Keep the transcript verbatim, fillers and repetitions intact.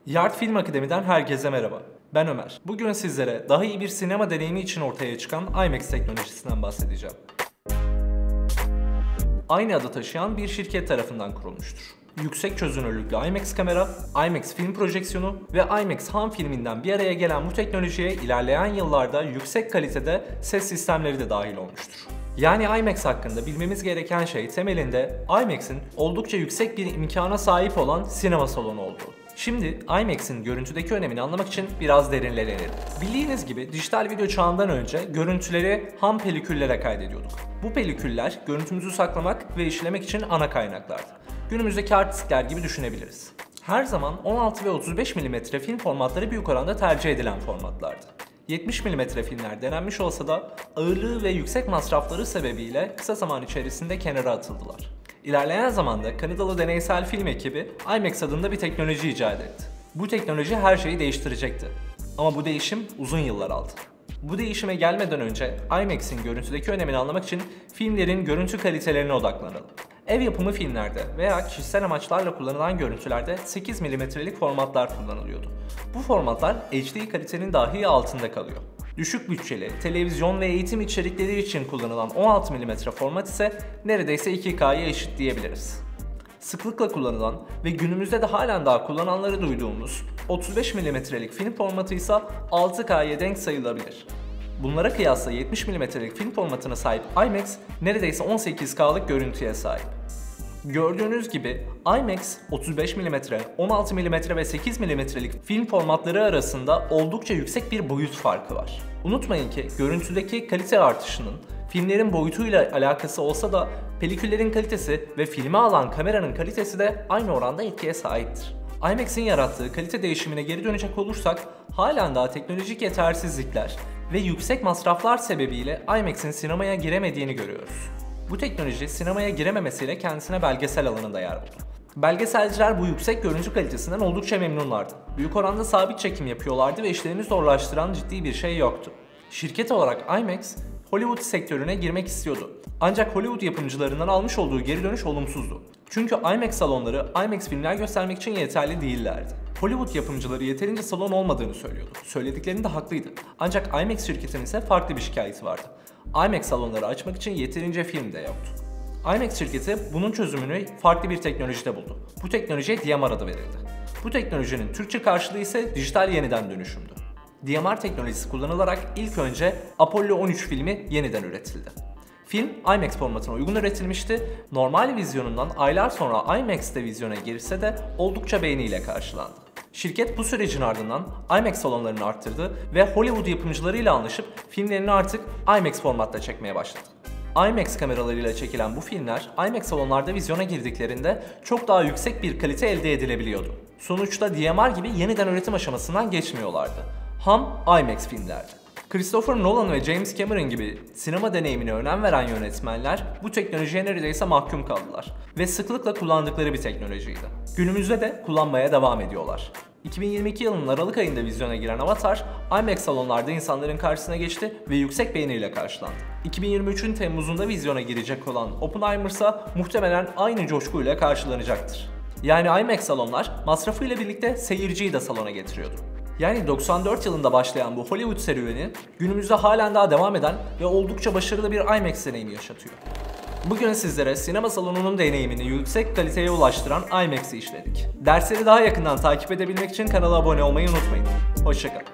Yard Film Akademi'den herkese merhaba. Ben Ömer. Bugün sizlere daha iyi bir sinema deneyimi için ortaya çıkan IMAX teknolojisinden bahsedeceğim. Aynı adı taşıyan bir şirket tarafından kurulmuştur. Yüksek çözünürlüklü IMAX kamera, IMAX film projeksiyonu ve IMAX ham filminden bir araya gelen bu teknolojiye ilerleyen yıllarda yüksek kalitede ses sistemleri de dahil olmuştur. Yani IMAX hakkında bilmemiz gereken şey temelinde IMAX'in oldukça yüksek bir imkana sahip olan sinema salonu olduğu. Şimdi IMAX'in görüntüdeki önemini anlamak için biraz derinlere inelim. Bildiğiniz gibi dijital video çağından önce görüntüleri ham peliküllere kaydediyorduk. Bu peliküller görüntümüzü saklamak ve işlemek için ana kaynaklardı. Günümüzdeki hard diskler gibi düşünebiliriz. Her zaman on altı ve otuz beş milimetre film formatları büyük oranda tercih edilen formatlardı. yetmiş milimetre filmler denenmiş olsa da ağırlığı ve yüksek masrafları sebebiyle kısa zaman içerisinde kenara atıldılar. İlerleyen zamanda Kanadalı deneysel film ekibi IMAX adında bir teknoloji icat etti. Bu teknoloji her şeyi değiştirecekti. Ama bu değişim uzun yıllar aldı. Bu değişime gelmeden önce IMAX'in görüntüdeki önemini anlamak için filmlerin görüntü kalitelerine odaklanalım. Ev yapımı filmlerde veya kişisel amaçlarla kullanılan görüntülerde sekiz milimetrelik formatlar kullanılıyordu. Bu formatlar H D kalitenin dahi altında kalıyor. Düşük bütçeli, televizyon ve eğitim içerikleri için kullanılan on altı milimetre format ise neredeyse iki K'ya eşit diyebiliriz. Sıklıkla kullanılan ve günümüzde de halen daha kullananları duyduğumuz otuz beş milimetrelik film formatı ise altı K'ya denk sayılabilir. Bunlara kıyasla yetmiş milimetrelik film formatına sahip IMAX neredeyse on sekiz K'lık görüntüye sahip. Gördüğünüz gibi IMAX otuz beş milimetre, on altı milimetre ve sekiz milimetrelik film formatları arasında oldukça yüksek bir boyut farkı var. Unutmayın ki görüntüdeki kalite artışının filmlerin boyutuyla alakası olsa da peliküllerin kalitesi ve filme alan kameranın kalitesi de aynı oranda etkiye sahiptir. IMAX'in yarattığı kalite değişimine geri dönecek olursak halen daha teknolojik yetersizlikler ve yüksek masraflar sebebiyle IMAX'in sinemaya giremediğini görüyoruz. Bu teknoloji sinemaya girememesiyle kendisine belgesel alanında yer buldu. Belgeselciler bu yüksek görüntü kalitesinden oldukça memnunlardı. Büyük oranda sabit çekim yapıyorlardı ve işlerini zorlaştıran ciddi bir şey yoktu. Şirket olarak IMAX, Hollywood sektörüne girmek istiyordu. Ancak Hollywood yapımcılarından almış olduğu geri dönüş olumsuzdu. Çünkü IMAX salonları IMAX filmler göstermek için yeterli değillerdi. Hollywood yapımcıları yeterince salon olmadığını söylüyordu. Söylediklerinde haklıydı. Ancak IMAX şirketinin ise farklı bir şikayeti vardı. IMAX salonları açmak için yeterince film de yoktu. IMAX şirketi bunun çözümünü farklı bir teknolojide buldu. Bu teknolojiye D M R adı verildi. Bu teknolojinin Türkçe karşılığı ise dijital yeniden dönüşümdü. D M R teknolojisi kullanılarak ilk önce Apollo on üç filmi yeniden üretildi. Film IMAX formatına uygun üretilmişti. Normal vizyonundan aylar sonra IMAX'te vizyona girse de oldukça beğeniyle karşılandı. Şirket bu sürecin ardından IMAX salonlarını arttırdı ve Hollywood yapımcılarıyla anlaşıp filmlerini artık IMAX formatta çekmeye başladı. IMAX kameralarıyla çekilen bu filmler IMAX salonlarda vizyona girdiklerinde çok daha yüksek bir kalite elde edilebiliyordu. Sonuçta D M R gibi yeniden üretim aşamasından geçmiyorlardı. Ham IMAX filmlerdi. Christopher Nolan ve James Cameron gibi sinema deneyimine önem veren yönetmenler bu teknolojiye neredeyse mahkum kaldılar ve sıklıkla kullandıkları bir teknolojiydi. Günümüzde de kullanmaya devam ediyorlar. iki bin yirmi iki yılının Aralık ayında vizyona giren Avatar, IMAX salonlarda insanların karşısına geçti ve yüksek beğeniyle karşılandı. iki bin yirmi üçün Temmuz'unda vizyona girecek olan Oppenheimer ise muhtemelen aynı coşkuyla karşılanacaktır. Yani IMAX salonlar masrafıyla birlikte seyirciyi de salona getiriyordu. Yani doksan dört yılında başlayan bu Hollywood serüveni günümüzde halen daha devam eden ve oldukça başarılı bir IMAX deneyimi yaşatıyor. Bugün sizlere sinema salonunun deneyimini yüksek kaliteye ulaştıran IMAX'i işledik. Dersleri daha yakından takip edebilmek için kanala abone olmayı unutmayın. Hoşça kalın.